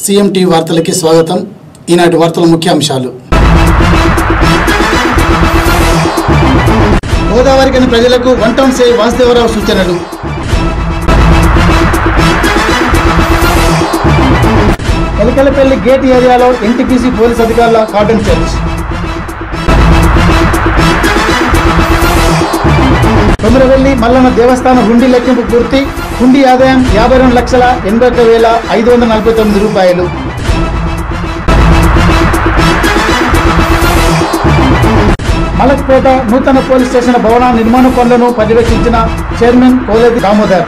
CM TV వార్తలకి స్వాగతం. ఈనాటి వార్తల ముఖ్యాంశాలు. గోదావరికని ప్రజలకు వన్ టౌన్ సే వాసుదేవరావు సూచనలు. ఎలకలపల్లి గేట్ ఏరియాలో ఎన్టీపీసీ పోలీస్ అధికారుల కార్డన్ సెర్చ్. కొమరవెల్లి మల్లన్న దేవస్థానం హుండీ లెక్కింపు పూర్తి. హుండీ ఆదాయం 52,81,549 రూపాయలు. మలక్పేట నూతన పోలీస్ స్టేషన్ భవన నిర్మాణ పనులను పర్యవేక్షించిన చైర్మన్ కోలేది దామోదర్.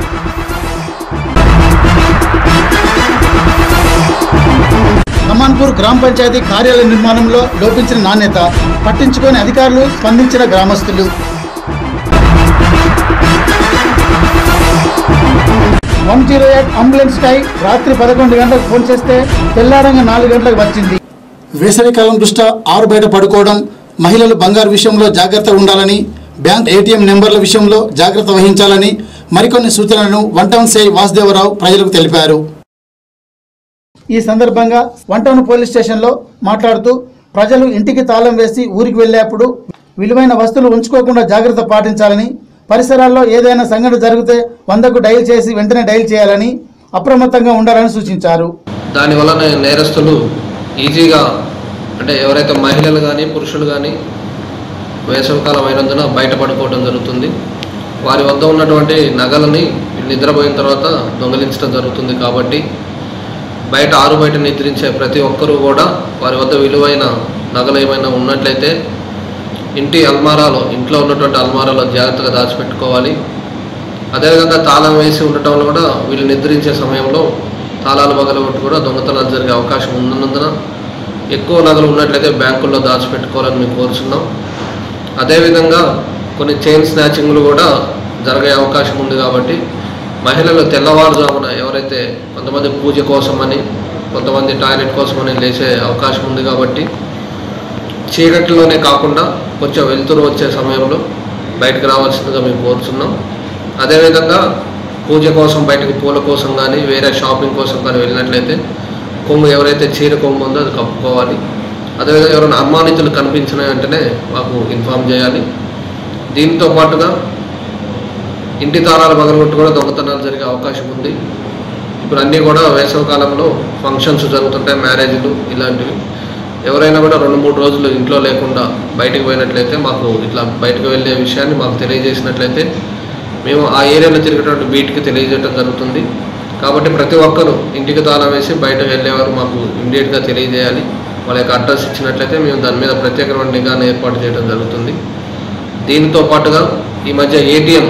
కమాన్పూర్ గ్రామ పంచాయతీ కార్యాలయ నిర్మాణంలో లోపించిన నాణ్యత పట్టించుకొని అధికారులు, స్పందించిన గ్రామస్తులు. 108 అంబులెన్స్ టై రాత్రి 11 గంటలకు ఫోన్ చేస్తే తెల్లారంగా 4 గంటలకు వచ్చింది. వేసవికాలం దృష్ట్యా ఆరు బయట పడుకోవడం, మహిళలు బంగారు విషయంలో జాగ్రత్తగా ఉండాలని, బ్యాంక్ ఏటీఎం నెంబర్ల విషయంలో జాగ్రత్త వహించాలని మరికొన్ని సూచనలను వన్ టౌన్ సే వాసుదేవరావు ప్రజలకు తెలిపారు. ఈ సందర్భంగా వన్ టౌన్ పోలీస్ స్టేషన్లో మాట్లాడుతూ ప్రజలు ఇంటికి తాళం వేసి ఊరికి వెళ్ళేప్పుడు విలువైన వస్తువులు ఉంచుకోకుండా జాగ్రత్త పాటించాలని, పరిసరాల్లో ఏదైనా సంఘటన జరిగితే 100కు డైల్ చేసి వెంటనే డైల్ చేయాలని, అప్రమత్తంగా ఉండాలని సూచించారు. దానివల్ల నేరస్తులు ఈజీగా అంటే ఎవరైతే మహిళలు కానీ పురుషులు కానీ వేసవికాలం అయినందున బయటపడుకోవడం జరుగుతుంది. వారి వద్ద ఉన్నటువంటి నగలని నిద్రపోయిన తర్వాత దొంగిలించడం జరుగుతుంది. కాబట్టి బయట ఆరు బయట నిద్రించే ప్రతి ఒక్కరూ కూడా వారి వద్ద విలువైన నగలు ఏమైనా ఉన్నట్లయితే ఇంట్లో ఉన్నటువంటి అల్మారాలో జాగ్రత్తగా దాచిపెట్టుకోవాలి. అదేవిధంగా తాళం వేసి ఉండటంలో కూడా వీళ్ళు నిద్రించే సమయంలో తాళాలు పగలగొట్టి కూడా దొంగతనాలు జరిగే అవకాశం ఉన్నందున ఎక్కువ నగలు ఉన్నట్లయితే బ్యాంకుల్లో దాచిపెట్టుకోవాలని మేము కోరుచున్నాం. అదేవిధంగా కొన్ని చైన్ స్నాచింగ్లు కూడా జరిగే అవకాశం ఉంది. కాబట్టి మహిళలు తెల్లవారుజామున ఎవరైతే కొంతమంది పూజ కోసమని, కొంతమంది టాయిలెట్ కోసమని లేచే అవకాశం ఉంది. కాబట్టి చీకటిలోనే కాకుండా కొంచెం వెలుతురు వచ్చే సమయంలో బయటకు రావాల్సిందిగా మేము కోరుచున్నాం. అదేవిధంగా పూజ కోసం బయటకు పూల కోసం కానీ వేరే షాపింగ్ కోసం కానీ వెళ్ళినట్లయితే కొమ్ము ఎవరైతే చీర కొమ్ము ఉందో అది కప్పుకోవాలి. అదేవిధంగా ఎవరైనా అనుమానితులు కనిపించిన వెంటనే మాకు ఇన్ఫామ్ చేయాలి. దీంతో పాటుగా ఇంటి తాళాలు పగలగొట్టు కూడా దొంగతనాలు జరిగే అవకాశం ఉంది. ఇప్పుడు అన్నీ కూడా వేసవికాలంలో ఫంక్షన్స్ జరుగుతుంటాయి, మ్యారేజ్లు ఇలాంటివి. ఎవరైనా కూడా 2-3 రోజులు ఇంట్లో లేకుండా బయటకు పోయినట్లయితే మాకు ఇట్లా బయటకు వెళ్ళే విషయాన్ని మాకు తెలియజేసినట్లయితే మేము ఆ ఏరియాలో తిరిగేటువంటి బీట్కి తెలియజేయడం జరుగుతుంది. కాబట్టి ప్రతి ఒక్కరూ ఇంటికి తాళం వేసి బయటకు వెళ్ళేవారు మాకు ఇమ్మీడియట్గా తెలియజేయాలి. వాళ్ళ యొక్క అడ్రస్ ఇచ్చినట్లయితే మేము దాని మీద ప్రత్యేకమైన నిఘాను ఏర్పాటు చేయడం జరుగుతుంది. దీనితో పాటుగా ఈ మధ్య ఏటీఎం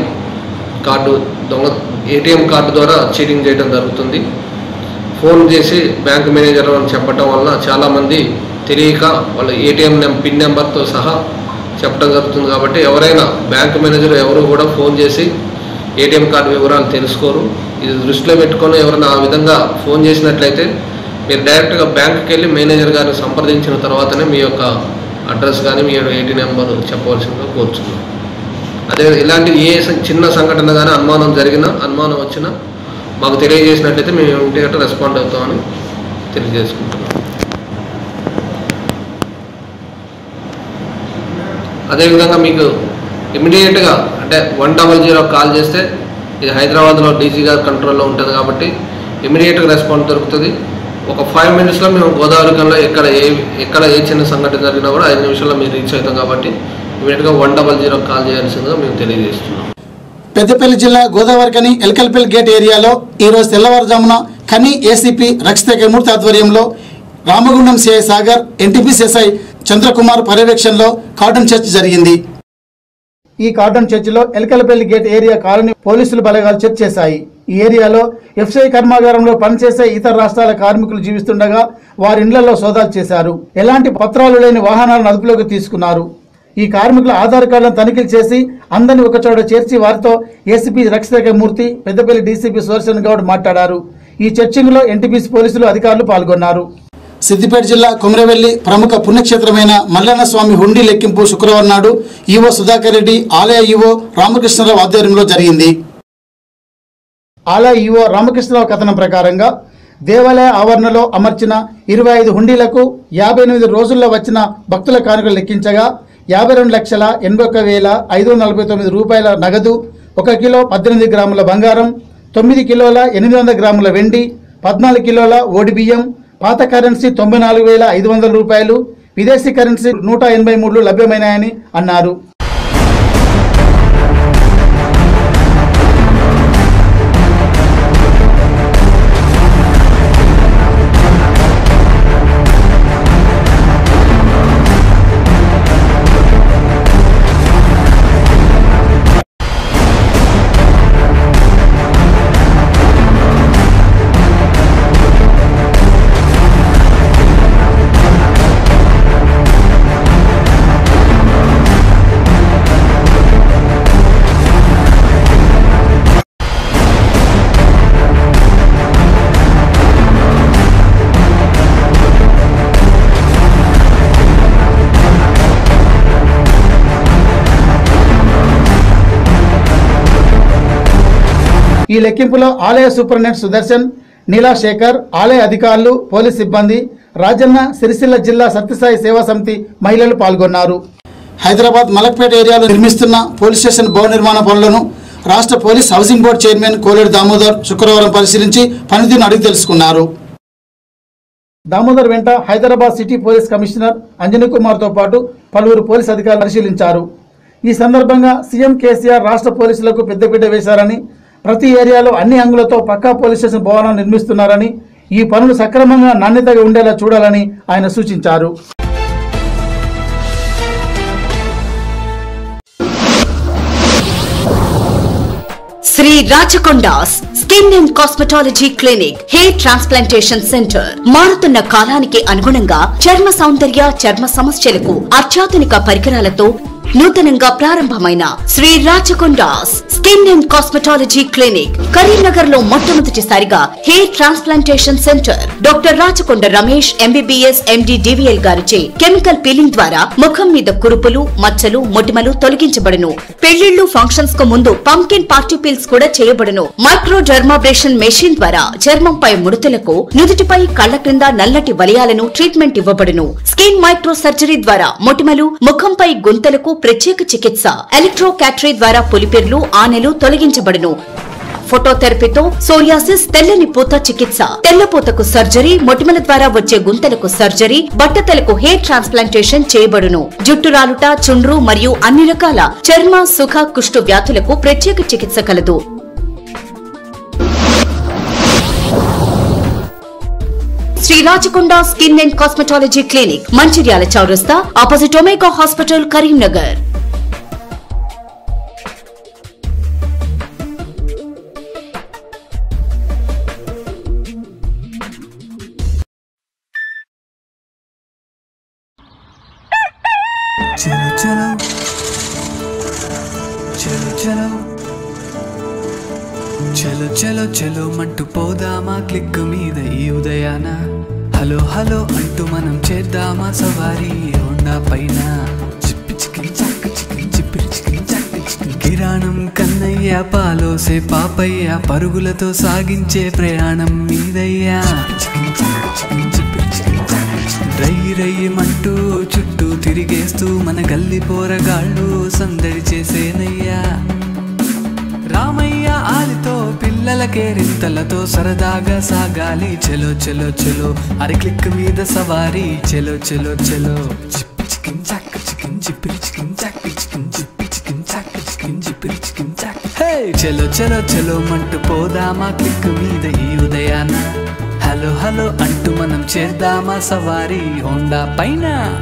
కార్డు ద్వారా చీటింగ్ చేయడం జరుగుతుంది. ఫోన్ చేసి బ్యాంక్ మేనేజర్ అని చెప్పడం వల్ల చాలామంది తెలియక వాళ్ళ ఏటీఎం పిన్ నెంబర్తో సహా చెప్పడం జరుగుతుంది. కాబట్టి ఎవరైనా బ్యాంక్ మేనేజర్ ఎవరు కూడా ఫోన్ చేసి ఏటీఎం కార్డు వివరాలు తెలుసుకోరు. ఇది దృష్టిలో పెట్టుకొని ఎవరైనా ఆ విధంగా ఫోన్ చేసినట్లయితే మీరు డైరెక్ట్గా బ్యాంకుకి వెళ్ళి మేనేజర్ గారిని సంప్రదించిన తర్వాతనే మీ యొక్క అడ్రస్ కానీ మీ ఏటీఎం నెంబర్ చెప్పవలసిందిగా కోరుచున్నాం. అదే ఇలాంటి ఏ చిన్న సంఘటన కానీ అనుమానం వచ్చినా మాకు తెలియజేసినట్లయితే మేము ఇమీడియట్గా రెస్పాండ్ అవుతామని తెలియజేసుకుంటున్నాం. అదేవిధంగా మీకు ఇమీడియట్గా అంటే 100 కాల్ చేస్తే ఇది హైదరాబాద్లో డీజీ గారి కంట్రోల్లో ఉంటుంది. కాబట్టి ఇమీడియట్గా రెస్పాండ్ దొరుకుతుంది. ఒక 5 మినిట్స్లో మేము గోదావరికంలో ఎక్కడ ఏ చిన్న సంఘటన జరిగినా కూడా 5 నిమిషాల్లో మీరు రీచ్ అవుతాం. కాబట్టి ఇమీడియట్గా 100 కాల్ చేయాల్సిందిగా మేము తెలియజేస్తున్నాం. పెద్దపల్లి జిల్లా గోదావరికని ఎలకలపల్లి గేట్ ఏరియాలో ఈరోజు తెల్లవారుజామున కని ఏసీపీ రక్షిత మూర్తి ఆధ్వర్యంలో Ramagundam CI Sagar, NTPC SI Chandrakumar పర్యవేక్షణలో కార్డన్ చర్చ్ జరిగింది. ఈ కార్డన్ చర్చిలో ఎలకలపల్లి గేట్ ఏరియా కాలనీ పోలీసులు బలగాలు చర్చ్ చేశాయి. ఈ ఏరియాలో ఎఫ్సీఐ కర్మాగారంలో పనిచేసే ఇతర రాష్ట్రాల కార్మికులు జీవిస్తుండగా వారి ఇళ్లలో సోదాలు చేశారు. ఎలాంటి పత్రాలు లేని వాహనాలను అదుపులోకి తీసుకున్నారు. ఈ కార్మికుల ఆధార్ కార్డులను తనిఖీలు చేసి అందరినీ ఒకచోట చేర్చి వారితో ఏసీపీ రక్షిత మూర్తి, పెద్దపల్లి డీసీపీ సుదర్శన్ గౌడ్ మాట్లాడారు. ఈ చర్చింగ్లో ఎన్టీపీసీ పోలీసులు అధికారులు పాల్గొన్నారు. సిద్దిపేట జిల్లా కొమరవెల్లి ప్రముఖ పుణ్యక్షేత్రమైన మల్లన్న స్వామి హుండీ లెక్కింపు శుక్రవారం నాడు ఈవో సుధాకర్ రెడ్డి, ఆలయ ఈవో రామకృష్ణరావు ఆధ్వర్యంలో జరిగింది. ఆలయ ఈవో రామకృష్ణరావు కథనం ప్రకారంగా దేవాలయ ఆవరణలో అమర్చిన 25 హుండీలకు 58 రోజుల్లో వచ్చిన భక్తుల కానుకలు లెక్కించగా 52,81,549 రూపాయల నగదు, 1 కిలో 18 గ్రాముల బంగారం, 9 కిలోల 800 గ్రాముల వెండి, 14 కిలోల ఓడి బియ్యం, పాత కరెన్సీ 94,500 రూపాయలు, విదేశీ కరెన్సీ 183 లభ్యమైనాయని అన్నారు. ఈ లెక్కింపులో ఆలయ సూపరింటెండెంట్ సుదర్శన్, నీలా శేఖర్, ఆలయ అధికారులు, పోలీస్ సిబ్బంది, రాజన్న సిరిసిల్ల జిల్లా సత్యసాయి సేవా సమితి మహిళలు పాల్గొన్నారు. హైదరాబాద్ మలక్పేట ఏరియాలో నిర్మిస్తున్న పోలీస్ స్టేషన్ భవన నిర్మాణ పనులను రాష్ట్ర police housing board chairman Koleru Damodar శుక్రవారం పరిశీలించి పనితీరును అడిగి తెలుసుకున్నారు. దామోదర్ వెంట Hyderabad city police commissioner Anjani కుమార్తో పాటు పలువురు పోలీస్ అధికారులు పరిశీలించారు. ఈ సందర్భంగా సీఎం కేసీఆర్ రాష్ట్ర పోలీసులకు పెద్దపీట వేశారని, ప్రతి ఏరియాలో అన్ని అంగులతో పక్కా పోలీస్ స్టేషన్ భవనం నిర్మిస్తున్నారని, ఈ పనులు సక్రమంగా నాణ్యతగా ఉండేలా చూడాలని ఆయన సూచించారు. Sri Rachakonda's skin and cosmetology clinic, hair transplantation centre. మారుతున్న కాలానికి అనుగుణంగా చర్మ సౌందర్య, చర్మ సమస్యలకు అత్యాధునిక పరికరాలతో నూతనంగా ప్రారంభమైన Sri Rachakonda's skin and cosmetology clinic Karimnagar లో మొట్టమొదటిసారిగా hair transplantation centre. Doctor Rachakonda Ramesh MBBS MD DVL గారిచే కెమికల్ పీలింగ్ ద్వారా ముఖం మీద కురుపులు, మచ్చలు, మొటిమలు తొలగించబడును. పెళ్లిళ్లు, ఫంక్షన్స్ కు ముందు పంకిన్ పార్టీ పీల్స్ కూడా చేయబడును. మైక్రో డర్మాబ్రేషన్ మెషిన్ ద్వారా చర్మంపై ముడతలకు, నుదుటిపై, కళ్ల క్రింద నల్లటి వలయాలను ట్రీట్మెంట్ ఇవ్వబడును. స్కిన్ మైక్రో సర్జరీ ద్వారా మొటిమలు, ముఖంపై గుంతలకు ప్రత్యేక చికిత్స. ఎలక్ట్రో క్యాటరీ ద్వారా పులిపిర్లు, ఆనెలు తొలగించబడును. ఫోటోథెరపీతో సోరియాసిస్, తెల్లని పూత చికిత్స, తెల్లపూతకు సర్జరీ, మొటిమల ద్వారా వచ్చే గుంతలకు సర్జరీ, బట్టతలకు హెయిర్ ట్రాన్స్ప్లాంటేషన్ చేయబడును. జుట్టు రాలుట, చుండ్రు మరియు అన్ని రకాల చర్మ, సుఖ, కుష్టు వ్యాధులకు ప్రత్యేక చికిత్స కలదు. Sri Rachakonda skin and cosmetology clinic, Mancherial చౌరస్తా, ఆపోజిట్ ఒమేగా హాస్పిటల్, కరీంనగర్. చలో చలో చలో చలో చలో చలో చలో మంటూ పోదామా క్లిక్ మీద ఈ ఉదయాన. హలో హలో అంటూ మనం చేద్దామా సవారీ హోండా పైన. చిప్పి చికిన్ చక్క చికిన్ చిప్పిరి చికిన్ చక్క చికిన్. కిరాణం కన్నయ్య, పాలోసే పాపయ్య, పరుగులతో సాగించే ప్రయాణం మీదయ్యా. చికిన్ చక్క చికిన్ చిప్పిరి చికిన్ చక్క చికిన్. రై రయ్యమంటూ చుట్టూ తిరిగేస్తూ మన గల్లి పోరగాళ్ళు సందడి చేసేనయ్యా. రామయ్య ఆలితో పిల్లలకే రింతలతో సరదాగా సాగాలి. చలో చలో చలో అరి క్లిక్ మీద సవారీ. చలో చలో చలో చిప్పి చికిన్ చక్క చికిన్ చిప్పిరి చికిన్ చక్క చికిన్ చిప్పి చికిన్ చక్క చికిన్ చిప్పిరి చికిన్ చక్క. హే చలో చలో చలో మంటూ పోదామా క్లిక్ మీద ఈ ఉదయాన. హలో హలో అంటూ మనం చేద్దామా సవారీ హోండా పైన.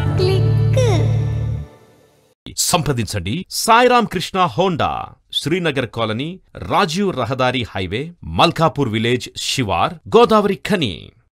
సంప్రదించండి సాయిరామ్ కృష్ణ హోండా, శ్రీనగర్ కాలనీ, రాజీవ్ రహదారి హైవే, మల్కాపూర్ విలేజ్, శివార్, గోదావరి ఖని.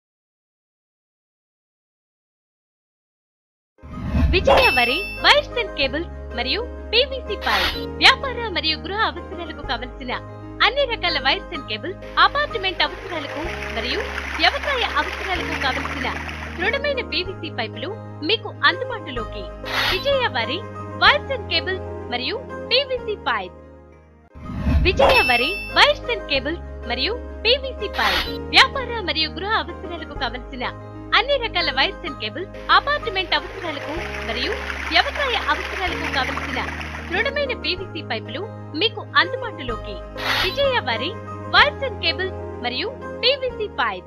విజయ వరి వైర్స్ అండ్ కేబుల్స్ మరియు పీవీసీ పైప్. వ్యాపార మరియు గృహ అవసరాలకు కావలసిన అన్ని రకాల వైర్స్ అండ్ కేబుల్స్, అపార్ట్మెంట్ అవసరాలకు మరియు వ్యవసాయ అవసరాలకు కావలసిన దృఢమైన పీవీసీ పైపులు మీకు అందుబాటులోకి. విజయ వరి వైర్స్ అండ్ కేబుల్స్ మరియు పీవీసీ పైప్. విజయ వరి వైర్స్ అండ్ కేబుల్స్ మరియు పీవీసీ పైప్, వ్యాపార మరియు గృహ అవసరాలకు కావలసిన అన్ని రకాల వైర్స్ అండ్ కేబుల్స్, అపార్ట్మెంట్ అవసరాలకు మరియు వ్యవసాయ అవసరాలకు కావలసిన దృఢమైన పీవీసీ పైపులు మీకు అందుబాటులోకి. విజయ వారి వైర్స్ అండ్ కేబుల్స్ మరియు పీవీసీ పైప్.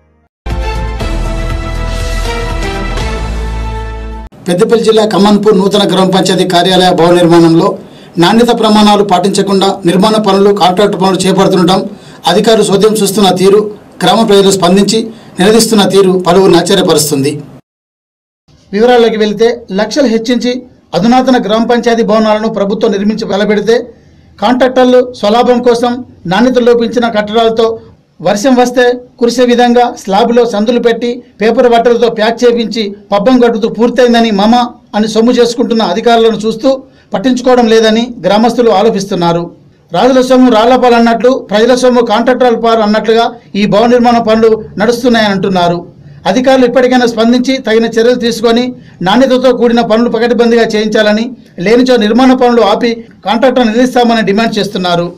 పెద్దపల్లి జిల్లా కమన్పూర్ నూతన గ్రామ పంచాయతీ కార్యాలయ భవన నిర్మాణంలో నాణ్యత ప్రమాణాలు పాటించకుండా నిర్మాణ పనులు, కాంట్రాక్టు పనులు చేపడుతుండటం, అధికారులు సోద్యం చూస్తున్న తీరు, గ్రామ ప్రజలు స్పందించి నిలదీస్తున్న తీరు పలువురిని ఆశ్చర్యపరుస్తుంది. వివరాల్లోకి వెళితే లక్షలు హెచ్చించి అధునాతన గ్రామ పంచాయతీ భవనాలను ప్రభుత్వం నిర్మించి వెలబెడితే కాంట్రాక్టర్లు స్వలాభం కోసం నాణ్యత లోపించిన కట్టడాలతో వర్షం వస్తే కురిసే విధంగా స్లాబ్లో సందులు పెట్టి పేపర్ బట్టలతో ప్యాక్ చేయించి పబ్బం గడుపుతూ పూర్తయిందని మమ అని సొమ్ము చేసుకుంటున్న అధికారులను చూస్తూ పట్టించుకోవడం లేదని గ్రామస్తులు ఆరోపిస్తున్నారు. రాజుల సొమ్ము రాళ్లపాలు అన్నట్లు ప్రజల సొమ్ము కాంట్రాక్టర్ల పాలు అన్నట్లుగా ఈ భవన నిర్మాణ పనులు నడుస్తున్నాయని అంటున్నారు. అధికారులు ఇప్పటికైనా స్పందించి తగిన చర్యలు తీసుకొని నాణ్యతతో కూడిన పనులు పకడ్బందీగా చేయించాలని, లేనిచో నిర్మాణ పనులు ఆపి కాంట్రాక్టర్ నిలుస్తామని డిమాండ్ చేస్తున్నారు.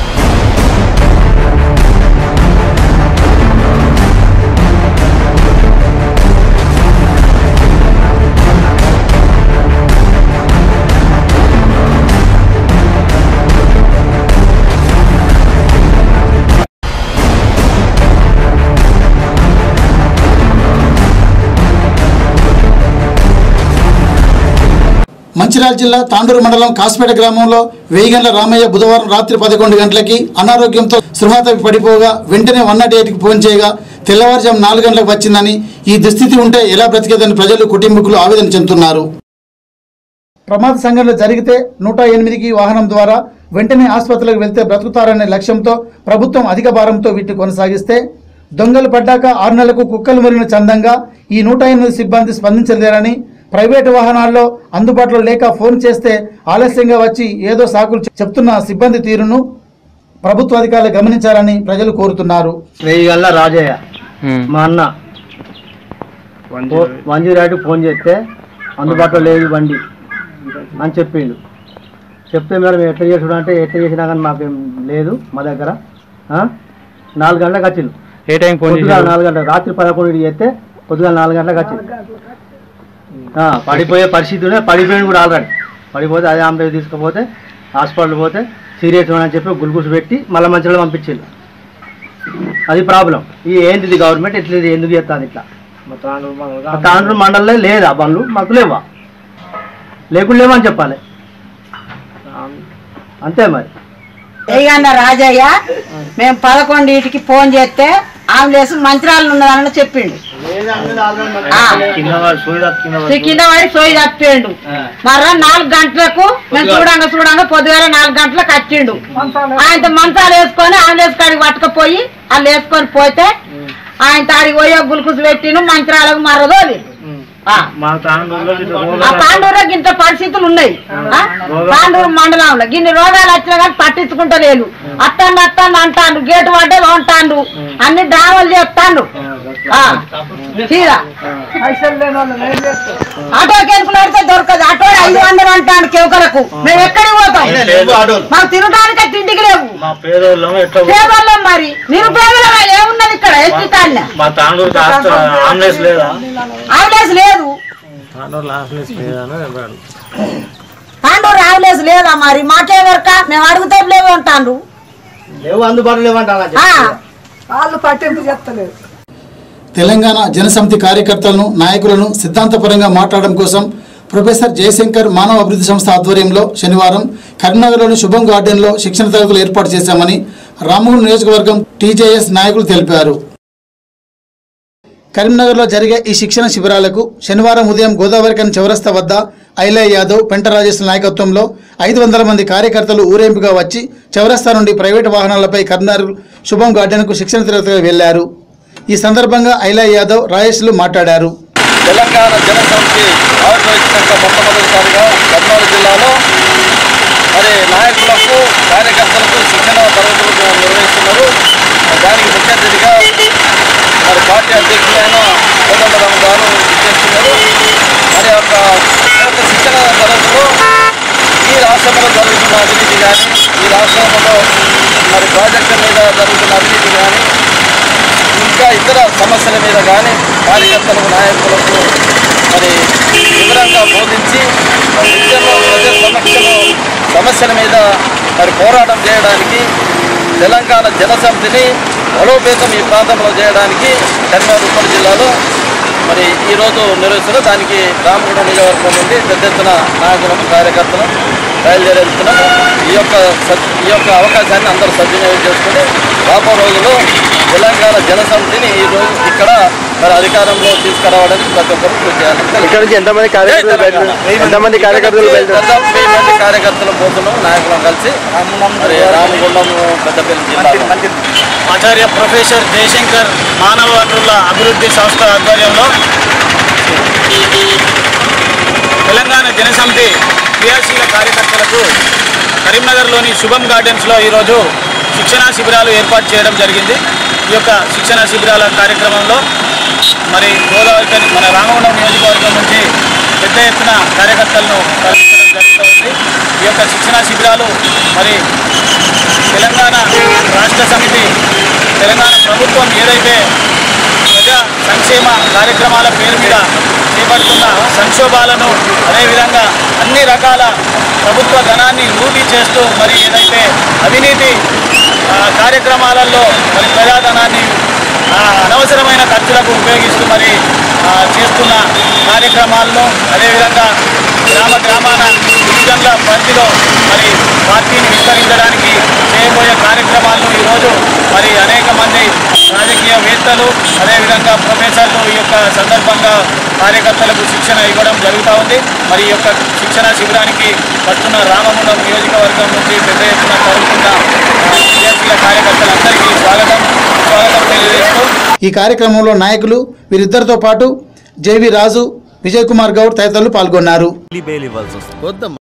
మంచిర్యాల జిల్లా తాండూరు మండలం కాస్పేట గ్రామంలో వేయిగండ్ల రామయ్య బుధవారం రాత్రి 11 గంటలకి అనారోగ్యంతో స్పృహ తప్పి పడిపోగా వెంటనే 108కి ఫోన్ చేయగా తెల్లవారుజాము 4 గంటలకు వచ్చిందని, ఈ దుస్థితి ఉంటే ఎలా బ్రతికేదని ప్రజలు, కుటుంబీకులు ఆవేదన చెందుతున్నారు. ప్రమాద సంఘటన జరిగితే 108కి వాహనం ద్వారా వెంటనే ఆసుపత్రికి వెళ్తే బ్రతుకుతారనే లక్ష్యంతో ప్రభుత్వం అధిక భారంతో వీటిని కొనసాగిస్తే దొంగలు పడ్డాక 6 నెలలకు కుక్కలు మురిగిన చందంగా ఈ 108 సిబ్బంది స్పందించలేరని, ప్రైవేటు వాహనాల్లో అందుబాటులో లేక ఫోన్ చేస్తే ఆలస్యంగా వచ్చి ఏదో సాకులు చెప్తున్న సిబ్బంది తీరును ప్రభుత్వ అధికారులు గమనించాలని ప్రజలు కోరుతున్నారు. వేయిగల్ల రాజయ్య మా అన్న 108కి ఫోన్ చేస్తే అందుబాటులో లేదు బండి అని చెప్పిండు. చెప్తే మేడం ఎట్లా చేసుడు అంటే ఎట్లా చేసినా కానీ మాకేం లేదు మా దగ్గర. 4 గంటలకు వచ్చిండు. ఏ టైం ఫోన్? 4 గంటలకు, రాత్రి 11 చేస్తే పొద్దుగా 4 గంటలకు వచ్చింది. పడిపోయే పరిస్థితి పడిపోయింది కూడా ఆల్రెడీ. పడిపోతే అదే ఆంబులెన్స్ తీసుకుపోతే హాస్పిటల్ పోతే సీరియస్ అని చెప్పి గుల్గూస్ పెట్టి మళ్ళీ మంచిలో పంపించింది. అది ప్రాబ్లం. ఈ ఏంటిది గవర్నమెంట్ ఎట్లా ఎందుకు చేస్తుంది ఇట్లా? తాండూరు మండలంలో లేదా బండ్లు, మాకు లేవా? లేకుండా లేవని చెప్పాలి అంతే. మరి వేయిగండ్ల రాజయ్య మేము 11కి ఫోన్ చేస్తే ఆంబులెన్స్ మంచిర్యాలలో ఉన్నదని చెప్పిండు. కింద పడి సోయి తప్పిండు. మర్రా 4 గంటలకు మేము చూడంగా పొద్దుగాల 4 గంటలకు వచ్చిండు. ఆయన మంచాలు వేసుకొని ఆంబులెన్స్ కాడికి పట్టుకపోయి వాళ్ళు వేసుకొని పోతే ఆయన తాడికి పోయి గుల్కుసు పెట్టిను. మంచిర్యాలకు మర్రదోలి తాండూరులో ఇంత పరిస్థితులు ఉన్నాయి. తాండూరు మండలంలో గిన్ని రోగాలు వచ్చినా కానీ పట్టించుకుంటలేదు. అత్తాండు అంటాను, గేటు పడ్డలు అంటాను, అన్ని డ్రామాలు చేస్తాను. ఆటోకి ఎనుకులాడితే దొరకదు. ఆటో 500 అంటాను కేవకలకు. మేము ఎక్కడికి పోతాం? మాకు తినడానికి తిండికి లేవు. పేదోళ్ళం మరి నిరుపేదల ఏమున్నది ఇక్కడ? ఎస్టీ కాలనీ ఆంబులెన్స్ లేదు. తాండూరు ఆంబులెన్స్ లేదా? మరి మాకే వరక మేము అడుగుతే లేవు అంటాను. వాళ్ళు పట్టింపు చెప్తలేరు. తెలంగాణ జనసమితి కార్యకర్తలను, నాయకులను సిద్ధాంతపరంగా మాట్లాడడం కోసం ప్రొఫెసర్ జయశంకర్ మానవ అభివృద్ధి సంస్థ ఆధ్వర్యంలో శనివారం కరీంనగర్లోని శుభం గార్డెన్లో శిక్షణ తరగతులు ఏర్పాటు చేశామని రామగుండం నియోజకవర్గం టీజేఎస్ నాయకులు తెలిపారు. కరీంనగర్లో జరిగే ఈ శిక్షణ శిబిరాలకు శనివారం ఉదయం గోదావరికని చౌరస్తా వద్ద ఐలయ్య యాదవ్, పెంట రాజేశ్వర నాయకత్వంలో 500 మంది కార్యకర్తలు ఊరేంపుగా వచ్చి చౌరస్తా నుండి ప్రైవేటు వాహనాలపై కరీంనగర్ శుభం గార్డెన్కు శిక్షణ తరగతిగా వెళ్లారు. ఈ సందర్భంగా ఐలయ్య యాదవ్, రాజేశ్లు మాట్లాడారు. తెలంగాణ జనసమితి ఆవిర్భవించినాక మొట్టమొదటిసారిగా కర్నూలు జిల్లాలో మరి నాయకులకు, కార్యకర్తలకు శిక్షణ తరగతులు నిర్వహిస్తున్నారు. దానికి ముఖ్య అతిథిగా మరి పార్టీ అధ్యక్షులైన కోదండరామ్ గారు చేస్తున్నారు. మరి యొక్క శిక్షణ తరగతిలో ఈ రాష్ట్రంలో జరుగుతున్న అభివృద్ధి కానీ, ఈ రాష్ట్రంలో మరి ప్రాజెక్టుల మీద జరుగుతున్న అవినీతి కానీ ఇంకా ఇతర సమస్యల మీద కానీ కార్యకర్తలకు నాయకులకు మరి వివరంగా బోధించి నిత్యంలో ప్రజల సమస్యల మీద మరి పోరాటం చేయడానికి తెలంగాణ జనసమితిని బలోపేతం ఈ ప్రాంతంలో చేయడానికి కరీంనగర్ ఉమ్మడి జిల్లాలో మరి ఈరోజు నిర్వహిస్తున్నారు. దానికి రామగుండం నియోజకవర్గం నుండి పెద్ద ఎత్తున నాయకులను కార్యకర్తలు బయలుదేరుతున్నాం. ఈ యొక్క అవకాశాన్ని అందరూ సద్వినియోగం చేసుకుని రాబో రోజుల్లో తెలంగాణ జనసమితిని ఈరోజు ఇక్కడ మరి అధికారంలో తీసుకురావడానికి ప్రతి ఒక్కరు కృషి చేయాలి. ఇక్కడ నుంచి ఎంతమంది కార్యకర్తలు పోతున్నాం నాయకులను కలిసి మరి రామగుండం పెద్దపల్లి జిల్లా ఆచార్య ప్రొఫెసర్ జయశంకర్ మానవ వనరుల అభివృద్ధి సంస్థ ఆధ్వర్యంలో తెలంగాణ జనసమితి క్రియాశీల కార్యకర్తలకు కరీంనగర్లోని శుభం గార్డెన్స్లో ఈరోజు శిక్షణా శిబిరాలు ఏర్పాటు చేయడం జరిగింది. ఈ యొక్క శిక్షణా శిబిరాల కార్యక్రమంలో మరి గోదావరి మన రామగుండం నియోజకవర్గం నుంచి పెద్ద ఎత్తున కార్యకర్తలను కల్పించడం జరుగుతుంది. ఈ యొక్క శిక్షణా శిబిరాలు మరి తెలంగాణ రాష్ట్ర సమితి తెలంగాణ ప్రభుత్వం ఏదైతే ప్రజా సంక్షేమ కార్యక్రమాల పేరు మీద చేపడుతున్న సంక్షోభాలను అదేవిధంగా అన్ని రకాల ప్రభుత్వ ధనాన్ని లూటీ చేస్తూ మరి ఏదైతే అవినీతి కార్యక్రమాలలో మరి ప్రజాధనాన్ని అనవసరమైన ఖర్చులకు ఉపయోగిస్తూ మరి చేస్తున్న కార్యక్రమాలను అదేవిధంగా గ్రామాన డివిజన్ల పరిధిలో మరి పార్టీని విస్తరించడానికి చేయబోయే కార్యక్రమాలను ఈరోజు మరి అనేక మంది రాజకీయవేత్తలు అదేవిధంగా ప్రొఫెసర్లు ఈ యొక్క సందర్భంగా కార్యకర్తలకు శిక్షణ ఇవ్వడం జరుగుతూ ఉంది. మరి ఈ యొక్క శిక్షణ శిబిరానికి వస్తున్న రామగుండం నియోజకవర్గం నుంచి పెద్ద ఎత్తున తరలిస్తున్న క్రియాశీల కార్యకర్తలందరికీ స్వాగతం తెలియజేస్తూ ఈ కార్యక్రమంలో నాయకులు వీరిద్దరితో పాటు జేవి రాజు, విజయ్ కుమార్ గౌడ్ తదితరులు పాల్గొన్నారు.